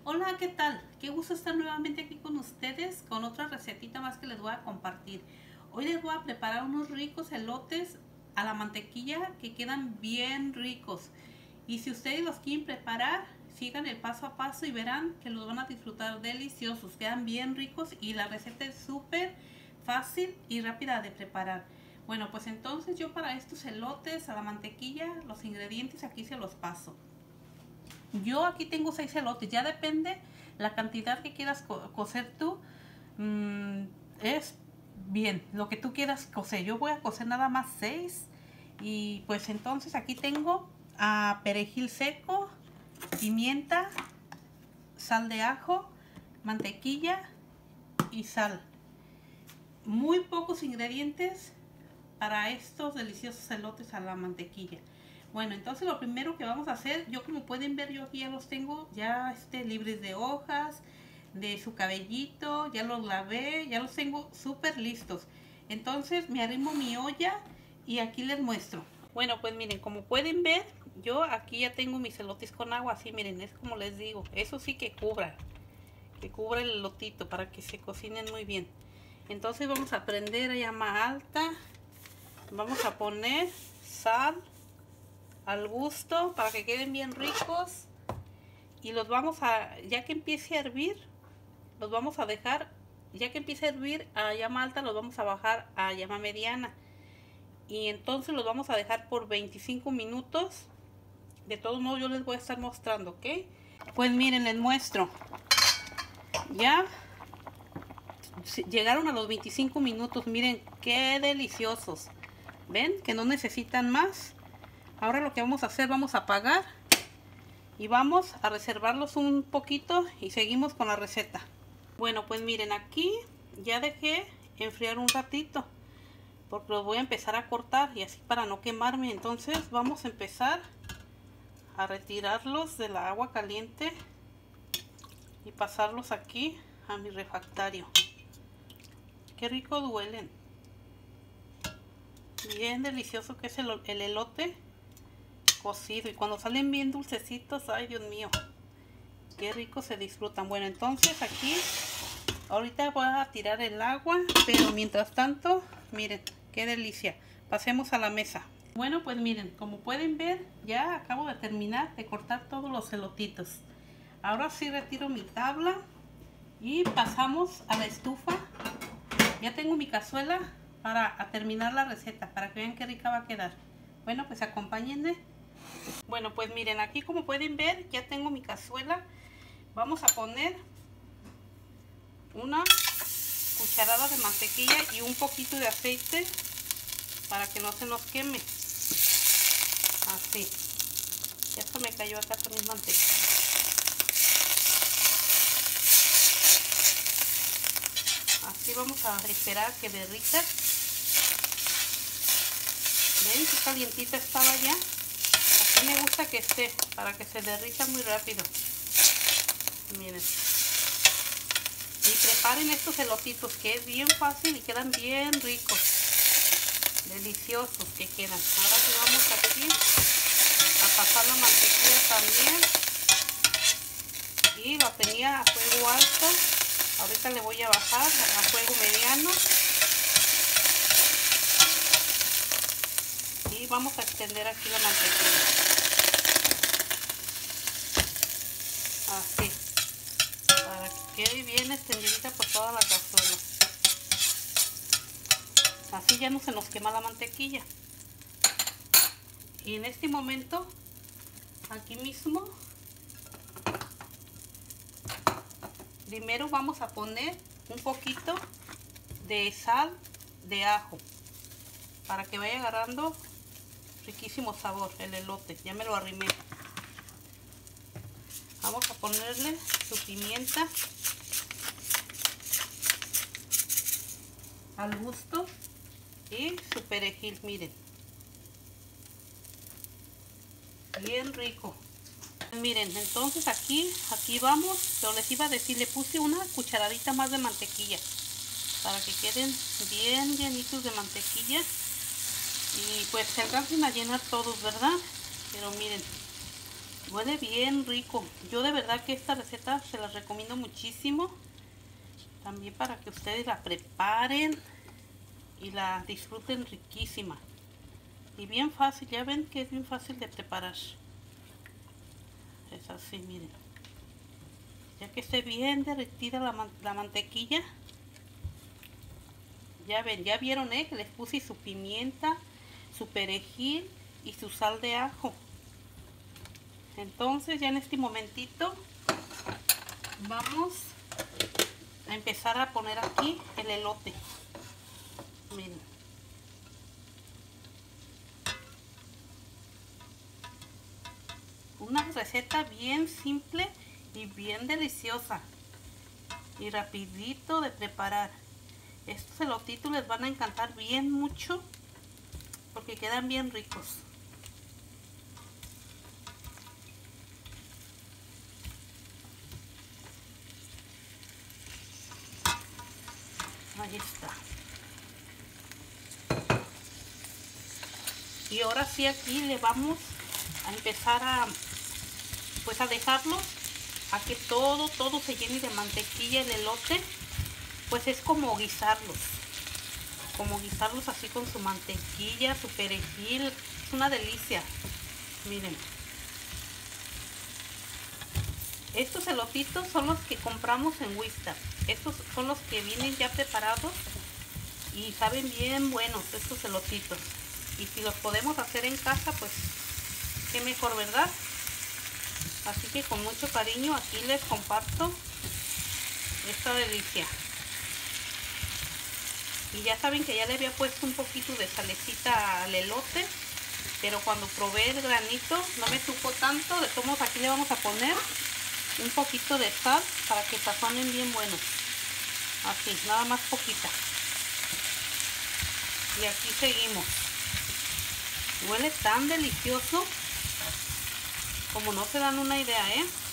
Hola, ¿qué tal? Qué gusto estar nuevamente aquí con ustedes con otra recetita más que les voy a compartir. Hoy les voy a preparar unos ricos elotes a la mantequilla que quedan bien ricos. Y si ustedes los quieren preparar, sigan el paso a paso y verán que los van a disfrutar deliciosos. Quedan bien ricos y la receta es súper fácil y rápida de preparar. Bueno, pues entonces yo para estos elotes a la mantequilla, los ingredientes aquí se los paso. Yo aquí tengo 6 elotes, ya depende la cantidad que quieras cocer tú. Es bien, lo que tú quieras cocer. Yo voy a cocer nada más 6. Y pues entonces aquí tengo perejil seco, pimienta, sal de ajo, mantequilla y sal. Muy pocos ingredientes para estos deliciosos elotes a la mantequilla. Bueno, entonces lo primero que vamos a hacer, yo como pueden ver, yo aquí ya los tengo ya libres de hojas, de su cabellito, ya los lavé, ya los tengo súper listos. Entonces me arrimo mi olla y aquí les muestro. Bueno, pues miren, como pueden ver, yo aquí ya tengo mis elotes con agua, así miren, es como les digo, eso sí que cubra el elotito para que se cocinen muy bien. Entonces vamos a prender a llama alta, vamos a poner sal al gusto para que queden bien ricos y los vamos a, ya que empiece a hervir, los vamos a dejar, ya que empiece a hervir a llama alta, los vamos a bajar a llama mediana y entonces los vamos a dejar por 25 minutos. De todos modos yo les voy a estar mostrando, ¿ok? Pues miren, les muestro, ya llegaron a los 25 minutos, miren qué deliciosos, ven que no necesitan más. Ahora lo que vamos a hacer, vamos a apagar y vamos a reservarlos un poquito y seguimos con la receta. Bueno, pues miren, aquí ya dejé enfriar un ratito porque los voy a empezar a cortar y así para no quemarme. Entonces vamos a empezar a retirarlos de la agua caliente y pasarlos aquí a mi refractario. Qué rico duelen, bien delicioso que es el elote cocido y cuando salen bien dulcecitos, ay Dios mío, qué rico se disfrutan. Bueno, entonces aquí ahorita voy a tirar el agua, pero mientras tanto, miren qué delicia. Pasemos a la mesa. Bueno, pues miren, como pueden ver, ya acabo de terminar de cortar todos los elotitos. Ahora sí retiro mi tabla y pasamos a la estufa. Ya tengo mi cazuela para terminar la receta, para que vean qué rica va a quedar. Bueno, pues acompáñenme. Bueno, pues miren, aquí como pueden ver, ya tengo mi cazuela. Vamos a poner una cucharada de mantequilla y un poquito de aceite para que no se nos queme. Así. Ya se me cayó acá también mantequilla. Así vamos a esperar que derrita. ¿Ven qué calientita estaba ya? Así me gusta que esté, para que se derrita muy rápido. Miren. Y preparen estos elotitos, que es bien fácil y quedan bien ricos. Deliciosos que quedan. Ahora sí vamos aquí a pasar la mantequilla también. Y la tenía a fuego alto. Ahorita le voy a bajar a fuego mediano. Y vamos a extender aquí la mantequilla. Así. Para que quede bien extendidita por toda la cazuela. Así ya no se nos quema la mantequilla. Y en este momento, aquí mismo, primero vamos a poner un poquito de sal de ajo para que vaya agarrando riquísimo sabor el elote. Ya me lo arrimé. Vamos a ponerle su pimienta al gusto y su perejil, miren, bien rico. Miren, entonces aquí vamos, pero les iba a decir, le puse una cucharadita más de mantequilla para que queden bien llenitos de mantequilla y pues se alcancen a llenar todos, ¿verdad? Pero miren, Huele bien rico. Yo de verdad que esta receta se la recomiendo muchísimo. También para que ustedes la preparen y la disfruten riquísima. Y bien fácil, ya ven que es bien fácil de preparar. Es así, miren. Ya que esté bien derretida la mantequilla. Ya ven, ya vieron, que les puse su pimienta, su perejil y su sal de ajo. Entonces ya en este momentito vamos a empezar a poner aquí el elote. Miren. Una receta bien simple y bien deliciosa y rapidito de preparar. Estos elotitos les van a encantar bien mucho porque quedan bien ricos. Ahí está. Y ahora sí, aquí le vamos a empezar a dejarlo a que todo se llene de mantequilla el elote. Pues es como guisarlos así con su mantequilla, su perejil. Es una delicia. Miren, estos elotitos son los que compramos en Wista. Estos son los que vienen ya preparados y saben bien buenos estos elotitos. Y si los podemos hacer en casa, pues qué mejor, ¿verdad? Así que con mucho cariño aquí les comparto esta delicia. Y ya saben que ya le había puesto un poquito de salecita al elote, pero cuando probé el granito no me supo tanto. De todos modos, aquí le vamos a poner un poquito de sal para que sazonen bien buenos. Así, nada más poquita. Y aquí seguimos. Huele tan delicioso como no se dan una idea,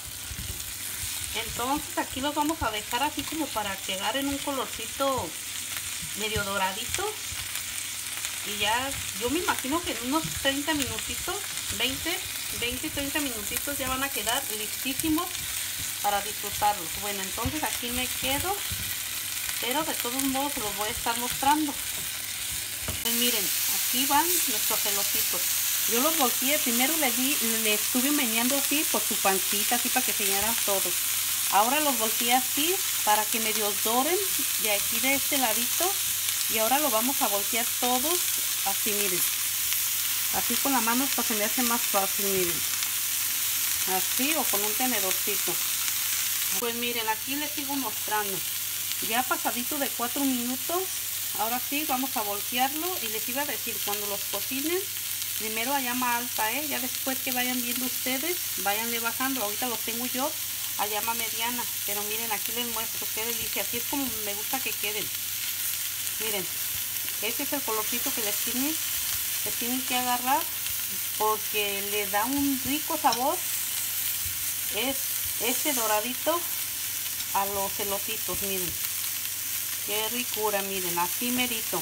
Entonces aquí los vamos a dejar así como para quedar en un colorcito medio doradito. Y ya, yo me imagino que en unos 30 minutitos, 20-30 minutitos ya van a quedar listísimos para disfrutarlos. Bueno, entonces aquí me quedo, pero de todos modos los voy a estar mostrando. Pues miren, aquí van nuestros elotitos. Yo los volteé, primero le estuve meneando así por su pancita, así para que se llenaran todos. Ahora los volteé así para que medio doren de aquí de este ladito. Y ahora lo vamos a voltear todos así, miren. Así con la mano hasta se me hace más fácil, miren. Así o con un tenedorcito. Pues miren, aquí les sigo mostrando. Ya pasadito de 4 minutos. Ahora sí, vamos a voltearlo. Y les iba a decir, cuando los cocinen, primero a llama alta, Ya después que vayan viendo ustedes, váyanle bajando. Ahorita los tengo yo a llama mediana. Pero miren, aquí les muestro qué delicia. Así es como me gusta que queden. Miren, este es el colorcito que les tienen que agarrar porque le da un rico sabor. Es ese doradito a los elotitos, miren. Qué ricura, miren, así merito.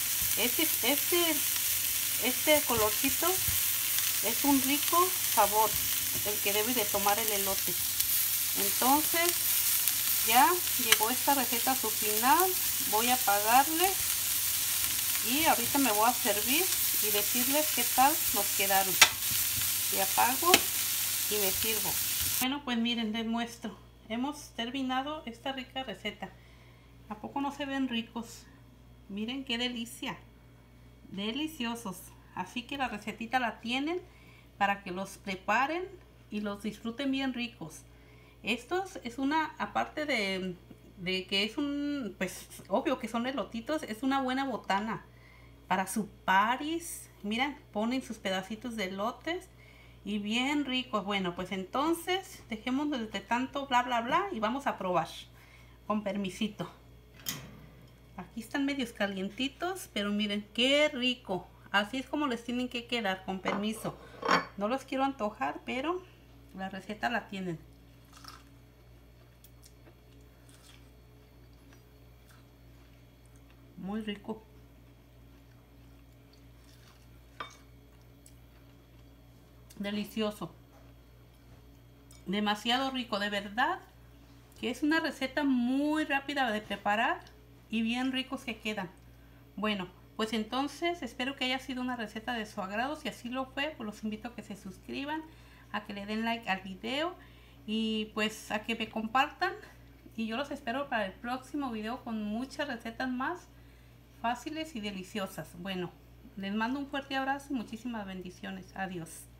Este colorcito es un rico sabor el que debe de tomar el elote. Entonces ya llegó esta receta a su final. Voy a apagarle y ahorita me voy a servir y decirles qué tal nos quedaron. Y apago y me sirvo. Bueno, pues miren, les muestro. Hemos terminado esta rica receta. ¿A poco no se ven ricos? Miren qué delicia. Deliciosos. Así que la recetita la tienen para que los preparen y los disfruten bien ricos. Estos es una, aparte de que es un, pues obvio que son elotitos, es una buena botana para su paris. Miren, ponen sus pedacitos de elotes y bien ricos. Bueno, pues entonces dejémoslos de tanto bla bla bla y vamos a probar. Con permisito. Aquí están medios calientitos, pero miren qué rico. Así es como les tienen que quedar, con permiso. No los quiero antojar, pero la receta la tienen. Muy rico. Delicioso. demasiado rico, de verdad que es una receta muy rápida de preparar y bien ricos que quedan. Bueno, pues entonces espero que haya sido una receta de su agrado. Si así lo fue, pues los invito a que se suscriban, a que le den like al video y pues a que me compartan. Y yo los espero para el próximo video con muchas recetas más fáciles y deliciosas. Bueno, les mando un fuerte abrazo y muchísimas bendiciones. Adiós.